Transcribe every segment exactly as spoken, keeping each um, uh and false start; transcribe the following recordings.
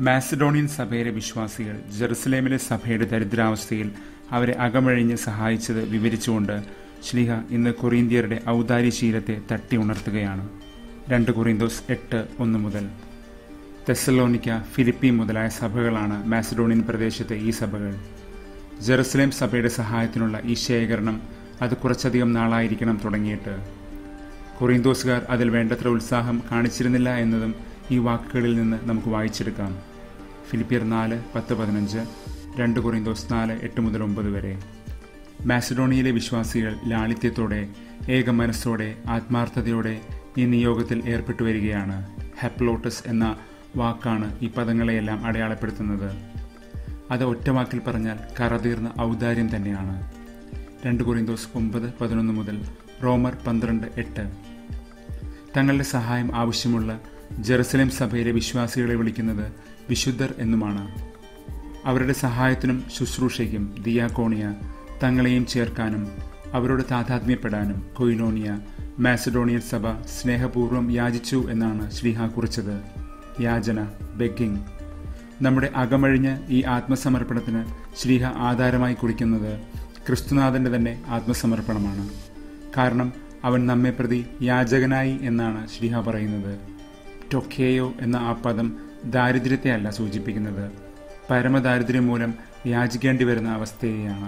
Macedonian സഭയിലെ വിശ്വാസികൾ ജെറുസലേമിലെ സഭയുടെ ദരിദ്രാവസ്ഥയിൽ അവരെ അകമഴിഞ്ഞ് സഹായിച്ചത് വിവരിച്ചുകൊണ്ട് ശ്ലീഹ ഇന്ന് കൊറിന്ത്യരുടെ ഔദാര്യശീലത്തെ തട്ടി ഉണർത്തുകയാണ്. രണ്ട് കൊറിന്തോസ് എട്ട് ഒന്ന് മുതൽ. തെസലോനിക്ക, ഫിലിപ്പി മുതലായ സഭകളാണ് മാസിഡോണിയൻ പ്രദേശത്തെ ഈ സഭകൾ. ജെറുസലേം സഭയുടെ സഹായത്തിനുള്ള ഈ ശേഖരണം അത് കുറച്ചധികം നാളായിരിക്കണം തുടങ്ങിയിട്ട്. കൊറിന്തോസുകാർ അതിൽ വേണ്ടത്ര ഉത്സാഹം കാണിച്ചിരുന്നില്ല എന്നതും ഈ വാക്കുകളിൽ നിന്ന് നമുക്ക് വായിച്ചെടുക്കാം. ഫിലിപ്പിയർ നാല് പത്ത് പതിനഞ്ച്, രണ്ട് കൊറിന്തോസ് നാല് എട്ട് മുതൽ ഒമ്പത് വരെ. മാസിഡോണിയയിലെ വിശ്വാസികൾ ലാളിത്യത്തോടെ, ഏക മനസ്സോടെ, ആത്മാർത്ഥതയോടെ ഈ നിയോഗത്തിൽ ഏർപ്പെട്ടു വരികയാണ്. ഹെപ്ലോട്ടസ് എന്ന വാക്കാണ് ഈ പദങ്ങളെയെല്ലാം അടയാളപ്പെടുത്തുന്നത്. അത് ഒറ്റ വാക്കിൽ പറഞ്ഞാൽ കറതീർന്ന ഔദാര്യം തന്നെയാണ്. രണ്ട് കൊറിന്തോസ് ഒമ്പത് പതിനൊന്ന് മുതൽ റോമർ പന്ത്രണ്ട് എട്ട്. തങ്ങളുടെ സഹായം ആവശ്യമുള്ള ജെറുസലേം സഭയിലെ വിശ്വാസികളെ വിളിക്കുന്നത് വിശുദ്ധർ എന്നുമാണ്. അവരുടെ സഹായത്തിനും ശുശ്രൂഷയ്ക്കും ദിയാക്കോണിയ, തങ്ങളെയും ചേർക്കാനും അവരോട് താതാത്മ്യപ്പെടാനും കൊയിനോനിയ, മാസിഡോണിയൻ സഭ സ്നേഹപൂർവ്വം യാചിച്ചു എന്നാണ് ശ്ലീഹ കുറിച്ചത്. യാചന, ബെഗ്ഗിങ്. നമ്മുടെ അകമഴിഞ്ഞ് ഈ ആത്മസമർപ്പണത്തിന് ശ്ലീഹ ആധാരമായി കുറിക്കുന്നത് ക്രിസ്തുനാഥന്റെ തന്നെ ആത്മസമർപ്പണമാണ്. കാരണം അവൻ നമ്മെ പ്രതി യാചകനായി എന്നാണ് ശ്ലീഹ പറയുന്നത്. ടൊക്കേയോ എന്ന ആ പദം ദാരിദ്ര്യത്തെ അല്ല സൂചിപ്പിക്കുന്നത്, പരമദാരിദ്ര്യം മൂലം യാചിക്കേണ്ടി വരുന്ന അവസ്ഥയെയാണ്.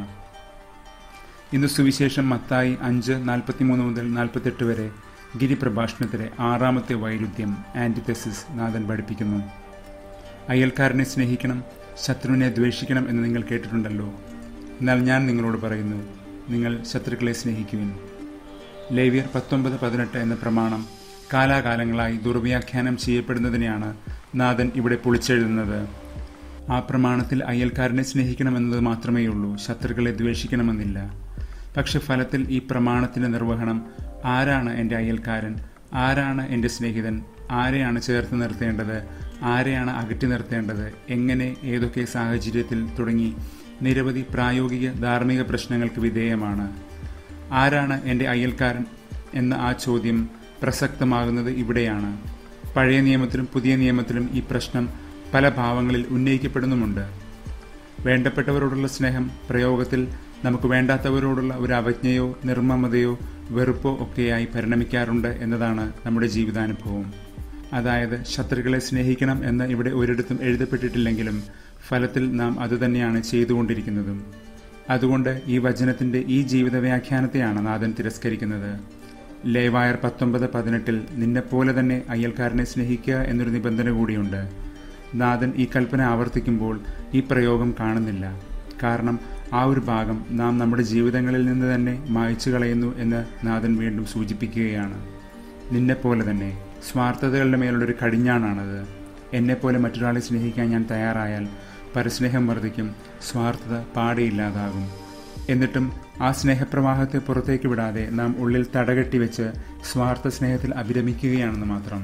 ഇന്ന് സുവിശേഷം മത്തായി അഞ്ച് നാൽപ്പത്തിമൂന്ന് മുതൽ നാൽപ്പത്തെട്ട് വരെ ഗിരിപ്രഭാഷണത്തിലെ ആറാമത്തെ വൈരുദ്ധ്യം, ആന്റിതെസിസ്, നാഥൻ പഠിപ്പിക്കുന്നു. അയൽക്കാരനെ സ്നേഹിക്കണം, ശത്രുവിനെ ദ്വേഷിക്കണം എന്ന് നിങ്ങൾ കേട്ടിട്ടുണ്ടല്ലോ. എന്നാൽ ഞാൻ നിങ്ങളോട് പറയുന്നു, നിങ്ങൾ ശത്രുക്കളെ സ്നേഹിക്കുവിൻ. ലേവ്യർ പത്തൊമ്പത് പതിനെട്ട് എന്ന പ്രമാണം കാലാകാലങ്ങളായി ദുർവ്യാഖ്യാനം ചെയ്യപ്പെടുന്നതിനെയാണ് നാഥൻ ഇവിടെ പൊളിച്ചെഴുതുന്നത്. ആ പ്രമാണത്തിൽ അയൽക്കാരനെ സ്നേഹിക്കണമെന്നത് മാത്രമേയുള്ളൂ, ശത്രുക്കളെ ദ്വേഷിക്കണമെന്നില്ല. പക്ഷെ ഫലത്തിൽ ഈ പ്രമാണത്തിൻ്റെ നിർവഹണം ആരാണ് എൻ്റെ അയൽക്കാരൻ, ആരാണ് എൻ്റെ സ്നേഹിതൻ, ആരെയാണ് ചേർത്ത് നിർത്തേണ്ടത്, ആരെയാണ് അകറ്റി നിർത്തേണ്ടത്, എങ്ങനെ, ഏതൊക്കെ സാഹചര്യത്തിൽ തുടങ്ങി നിരവധി പ്രായോഗിക ധാർമ്മിക പ്രശ്നങ്ങൾക്ക് വിധേയമാണ്. ആരാണ് എൻ്റെ അയൽക്കാരൻ എന്ന ആ ചോദ്യം പ്രസക്തമാകുന്നത് ഇവിടെയാണ്. പഴയ നിയമത്തിലും പുതിയ നിയമത്തിലും ഈ പ്രശ്നം പല ഭാവങ്ങളിൽ ഉന്നയിക്കപ്പെടുന്നുമുണ്ട്. വേണ്ടപ്പെട്ടവരോടുള്ള സ്നേഹം പ്രയോഗത്തിൽ നമുക്ക് വേണ്ടാത്തവരോടുള്ള ഒരു അവജ്ഞയോ നിർമ്മമതയോ വെറുപ്പോ ഒക്കെയായി പരിണമിക്കാറുണ്ട് എന്നതാണ് നമ്മുടെ ജീവിതാനുഭവം. അതായത് ശത്രുക്കളെ സ്നേഹിക്കണം എന്ന് ഇവിടെ ഒരിടത്തും എഴുതപ്പെട്ടിട്ടില്ലെങ്കിലും ഫലത്തിൽ നാം അതുതന്നെയാണ് ചെയ്തുകൊണ്ടിരിക്കുന്നതും. അതുകൊണ്ട് ഈ വചനത്തിൻ്റെ ഈ ജീവിത വ്യാഖ്യാനത്തെയാണ് നാഥൻ തിരസ്കരിക്കുന്നത്. ലേവായർ പത്തൊമ്പത് പതിനെട്ടിൽ നിന്നെപ്പോലെ തന്നെ അയൽക്കാരനെ സ്നേഹിക്കുക എന്നൊരു നിബന്ധന കൂടിയുണ്ട്. നാഥൻ ഈ കൽപ്പന ആവർത്തിക്കുമ്പോൾ ഈ പ്രയോഗം കാണുന്നില്ല. കാരണം ആ ഒരു ഭാഗം നാം നമ്മുടെ ജീവിതങ്ങളിൽ നിന്ന് തന്നെ മായ്ച്ചു കളയുന്നു എന്ന് നാഥൻ വീണ്ടും സൂചിപ്പിക്കുകയാണ്. നിന്നെപ്പോലെ തന്നെ, സ്വാർത്ഥതകളുടെ മേലുള്ളൊരു കടിഞ്ഞാണാണത്. എന്നെപ്പോലെ മറ്റൊരാളെ സ്നേഹിക്കാൻ ഞാൻ തയ്യാറായാൽ പരസ്നേഹം വർദ്ധിക്കും, സ്വാർത്ഥത പാടെയില്ലാതാകും. എന്നിട്ടും ആ സ്നേഹപ്രവാഹത്തെ പുറത്തേക്ക് വിടാതെ നാം ഉള്ളിൽ തടകെട്ടി വെച്ച് സ്വാർത്ഥ സ്നേഹത്തിൽ അഭിരമിക്കുകയാണെന്ന് മാത്രം.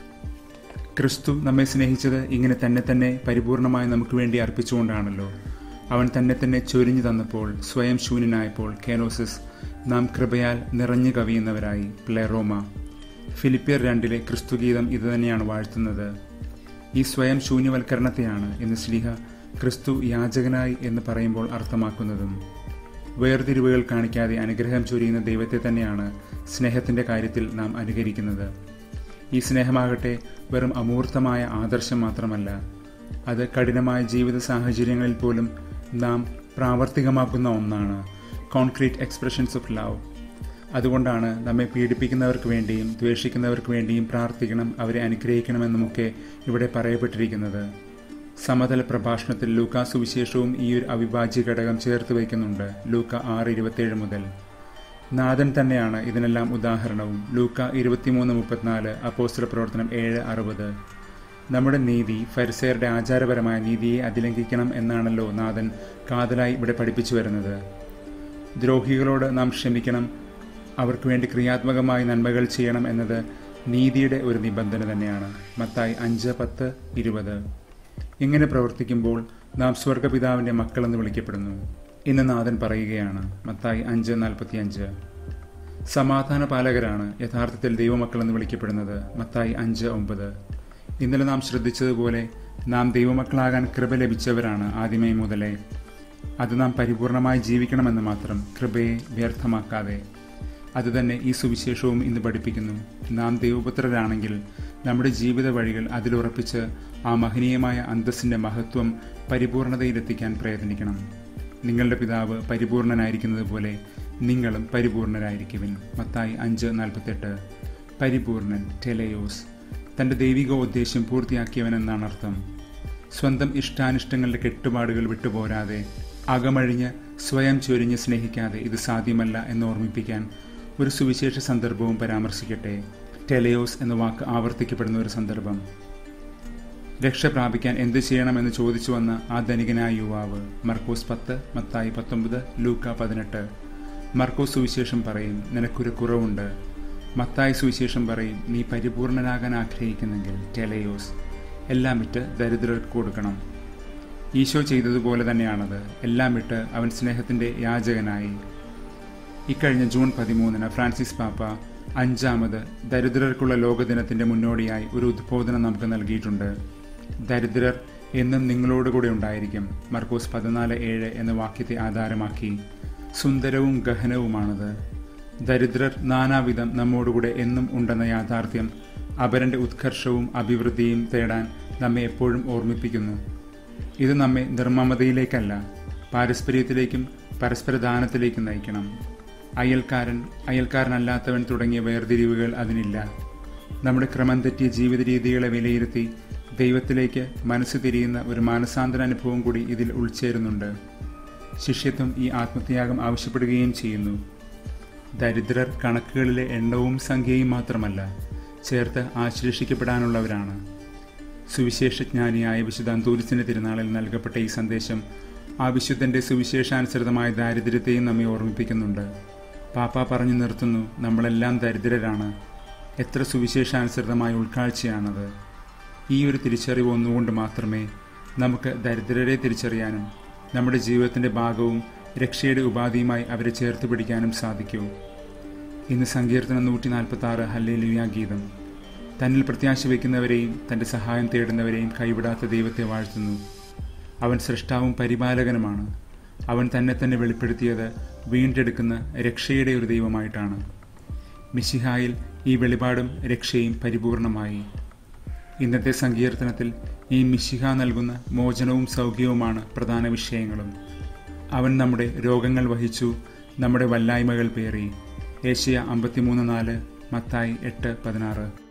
ക്രിസ്തു നമ്മെ സ്നേഹിച്ചത് ഇങ്ങനെ തന്നെ തന്നെ പരിപൂർണമായി നമുക്ക് വേണ്ടി അർപ്പിച്ചുകൊണ്ടാണല്ലോ. അവൻ തന്നെ തന്നെ ചൊരിഞ്ഞു തന്നപ്പോൾ, സ്വയം ശൂന്യനായപ്പോൾ, കേനോസിസ്, നാം കൃപയാൽ നിറഞ്ഞു കവിയുന്നവരായി, പ്ലെറോമ. ഫിലിപ്പിയർ രണ്ടിലെ ക്രിസ്തുഗീതം ഇതുതന്നെയാണ് വാഴ്ത്തുന്നത്. ഈ സ്വയം ശൂന്യവൽക്കരണത്തെയാണ് ഇന്ന് ശ്ലീഹ ക്രിസ്തു യാചകനായി എന്ന് പറയുമ്പോൾ അർത്ഥമാക്കുന്നതും. വേർതിരിവുകൾ കാണിക്കാതെ അനുഗ്രഹം ചൊരിയുന്ന ദൈവത്തെ തന്നെയാണ് സ്നേഹത്തിൻ്റെ കാര്യത്തിൽ നാം അനുകരിക്കുന്നത്. ഈ സ്നേഹമാകട്ടെ വെറും അമൂർത്തമായ ആദർശം മാത്രമല്ല, അത് കഠിനമായ ജീവിത സാഹചര്യങ്ങളിൽ പോലും നാം പ്രാവർത്തികമാക്കുന്ന ഒന്നാണ്. Concrete expressions of love. അതുകൊണ്ടാണ് നമ്മെ പീഡിപ്പിക്കുന്നവർക്ക് വേണ്ടിയും ദ്വേഷിക്കുന്നവർക്ക് വേണ്ടിയും പ്രാർത്ഥിക്കണം, അവരെ അനുഗ്രഹിക്കണമെന്നുമൊക്കെ ഇവിടെ പറയപ്പെട്ടിരിക്കുന്നത്. സമതല പ്രഭാഷണത്തിൽ ലൂക്കാ സുവിശേഷവും ഈ ഒരു അവിഭാജ്യ ഘടകം ചേർത്ത് വയ്ക്കുന്നുണ്ട്. ലൂക്ക ആറ് ഇരുപത്തേഴ് മുതൽ. നാഥൻ തന്നെയാണ് ഇതിനെല്ലാം ഉദാഹരണവും. ലൂക്ക ഇരുപത്തിമൂന്ന് മുപ്പത്തിനാല്, അപ്പോസ്തല പ്രവർത്തനം ഏഴ് അറുപത്. നമ്മുടെ നീതി ഫരിസേയരുടെ ആചാരപരമായ നീതിയെ അതിലംഘിക്കണം എന്നാണല്ലോ നാഥൻ കാതലായി ഇവിടെ പഠിപ്പിച്ചു വരുന്നത്. ദ്രോഹികളോട് നാം ക്ഷമിക്കണം, അവർക്ക് വേണ്ടി ക്രിയാത്മകമായി നന്മകൾ ചെയ്യണം എന്നത് നീതിയുടെ ഒരു നിബന്ധന തന്നെയാണ്. മത്തായി അഞ്ച് പത്ത് ഇരുപത്. ഇങ്ങനെ പ്രവർത്തിക്കുമ്പോൾ നാം സ്വർഗപിതാവിൻ്റെ മക്കളെന്ന് വിളിക്കപ്പെടുന്നു. ഇന്ന് നാഥൻ പറയുകയാണ്, മത്തായി അഞ്ച് നാൽപ്പത്തി അഞ്ച്. സമാധാന പാലകരാണ് യഥാർത്ഥത്തിൽ ദൈവമക്കളെന്ന് വിളിക്കപ്പെടുന്നത്. മത്തായി അഞ്ച് ഒമ്പത്. ഇന്നലെ നാം ശ്രദ്ധിച്ചതുപോലെ നാം ദൈവമക്കളാകാൻ കൃപ ലഭിച്ചവരാണ് ആദ്യമേ മുതലേ. അത് നാം പരിപൂർണമായി ജീവിക്കണമെന്ന് മാത്രം, കൃപയെ വ്യർത്ഥമാക്കാതെ. അതുതന്നെ ഈ സുവിശേഷവും ഇന്ന് പഠിപ്പിക്കുന്നു. നാം ദൈവപുത്രരാണെങ്കിൽ നമ്മുടെ ജീവിത വഴികൾ അതിലുറപ്പിച്ച് ആ മഹനീയമായ അന്തസ്സിൻ്റെ മഹത്വം പരിപൂർണതയിലെത്തിക്കാൻ പ്രയത്നിക്കണം. നിങ്ങളുടെ പിതാവ് പരിപൂർണനായിരിക്കുന്നത് പോലെ നിങ്ങളും പരിപൂർണരായിരിക്കുവിൻ. മത്തായി അഞ്ച് നാൽപ്പത്തെട്ട്. പരിപൂർണൻ, ടെലയോസ്, തൻ്റെ ദൈവിക ഉദ്ദേശ്യം പൂർത്തിയാക്കിയവനെന്നാണ് അർത്ഥം. സ്വന്തം ഇഷ്ടാനിഷ്ടങ്ങളുടെ കെട്ടുപാടുകൾ വിട്ടുപോരാതെ, അകമഴിഞ്ഞ് സ്വയം ചൊരിഞ്ഞ് സ്നേഹിക്കാതെ ഇത് സാധ്യമല്ല എന്ന് ഓർമ്മിപ്പിക്കാൻ ഒരു സുവിശേഷ സന്ദർഭവും പരാമർശിക്കട്ടെ. ടെലയോസ് എന്ന വാക്ക് ആവർത്തിക്കപ്പെടുന്ന ഒരു സന്ദർഭം. രക്ഷ പ്രാപിക്കാൻ എന്ത് ചെയ്യണമെന്ന് ചോദിച്ചു വന്ന ആ ധനികനായ യുവാവ്. മർക്കോസ് പത്ത്, മത്തായി പത്തൊമ്പത്, ലൂക്ക പതിനെട്ട്. മർക്കോസ് സുവിശേഷം പറയും നിനക്കൊരു കുറവുണ്ട്. മത്തായി സുവിശേഷം പറയും നീ പരിപൂർണനാകാൻ ആഗ്രഹിക്കുന്നെങ്കിൽ ടെലയോസ്, എല്ലാം വിട്ട് ദരിദ്രർക്ക് കൊടുക്കണം. ഈശോ ചെയ്തതുപോലെ തന്നെയാണത്. എല്ലാം വിട്ട് അവൻ സ്നേഹത്തിൻ്റെ യാചകനായി. ഇക്കഴിഞ്ഞ ജൂൺ പതിമൂന്നിന് ഫ്രാൻസിസ് പാപ്പ അഞ്ചാമത് ദരിദ്രർക്കുള്ള ലോകദിനത്തിൻ്റെ മുന്നോടിയായി ഒരു ഉദ്ബോധനം നമുക്ക് നൽകിയിട്ടുണ്ട്. ദരിദ്രർ എന്നും നിങ്ങളോടുകൂടെ ഉണ്ടായിരിക്കും. മർക്കോസ് പതിനാല് ഏഴ് എന്ന വാക്യത്തെ ആധാരമാക്കി. സുന്ദരവും ഗഹനവുമാണത്. ദരിദ്രർ നാനാവിധം നമ്മോടുകൂടെ എന്നും ഉണ്ടെന്ന യാഥാർത്ഥ്യം അപരൻ്റെ ഉത്കർഷവും അഭിവൃദ്ധിയും തേടാൻ നമ്മെ എപ്പോഴും ഓർമ്മിപ്പിക്കുന്നു. ഇത് നമ്മെ നിർമ്മമതയിലേക്കല്ല, പാരസ്പര്യത്തിലേക്കും പരസ്പരദാനത്തിലേക്കും നയിക്കണം. അയൽക്കാരൻ, അയൽക്കാരനല്ലാത്തവൻ തുടങ്ങിയ വേർതിരിവുകൾ അതിനില്ല. നമ്മുടെ ക്രമം തെറ്റിയ ജീവിത രീതികളെ വിലയിരുത്തി ദൈവത്തിലേക്ക് മനസ്സ് തിരിയുന്ന ഒരു മാനസാന്തര അനുഭവം കൂടി ഇതിൽ ഉൾച്ചേരുന്നുണ്ട്. ശിഷ്യത്വം ഈ ആത്മത്യാഗം ആവശ്യപ്പെടുകയും ചെയ്യുന്നു. ദരിദ്രർ കണക്കുകളിലെ എണ്ണവും സംഖ്യയും മാത്രമല്ല, ചേർത്ത് ആശ്ലേഷിക്കപ്പെടാനുള്ളവരാണ്. സുവിശേഷജ്ഞാനിയായ വിശുദ്ധ അന്തോനിസിന്റെ തിരുനാളിൽ നൽകപ്പെട്ട ഈ സന്ദേശം ആ വിശുദ്ധന്റെ സുവിശേഷാനുസൃതമായ ദാരിദ്ര്യത്തെയും നമ്മെ ഓർമ്മിപ്പിക്കുന്നുണ്ട്. പാപ്പ പറഞ്ഞു നിർത്തുന്നു, നമ്മളെല്ലാം ദരിദ്രരാണ്. എത്ര സുവിശേഷാനുസൃതമായ ഉൾക്കാഴ്ചയാണത്! ഈ ഒരു തിരിച്ചറിവ് ഒന്നുകൊണ്ട് മാത്രമേ നമുക്ക് ദരിദ്രരെ തിരിച്ചറിയാനും നമ്മുടെ ജീവിതത്തിൻ്റെ ഭാഗവും രക്ഷയുടെ ഉപാധിയുമായി അവരെ ചേർത്ത് പിടിക്കാനും സാധിക്കൂ. ഇന്ന് സങ്കീർത്തനം നൂറ്റി നാൽപ്പത്തി ആറ് ഹല്ലേലൂയ ഗീതം തന്നിൽ പ്രത്യാശ വയ്ക്കുന്നവരെയും തൻ്റെ സഹായം തേടുന്നവരെയും കൈവിടാത്ത ദൈവത്തെ വാഴ്ത്തുന്നു. അവൻ സൃഷ്ടാവും പരിപാലകനുമാണ്. അവൻ തന്നെ തന്നെ വെളിപ്പെടുത്തിയത് വീണ്ടെടുക്കുന്ന രക്ഷയുടെ ഒരു ദൈവമായിട്ടാണ്. മിശിഹായിൽ ഈ വെളിപാടും രക്ഷയും പരിപൂർണമായി. ഇന്നത്തെ സങ്കീർത്തനത്തിൽ ഈ മിശിഹ നൽകുന്ന മോചനവും സൗഖ്യവുമാണ് പ്രധാന വിഷയങ്ങളും. അവൻ നമ്മുടെ രോഗങ്ങൾ വഹിച്ചു, നമ്മുടെ വല്ലായ്മകൾ പേറി. ഏശയ്യ അമ്പത്തിമൂന്ന് നാല്, മത്തായി എട്ട് പതിനാറ്.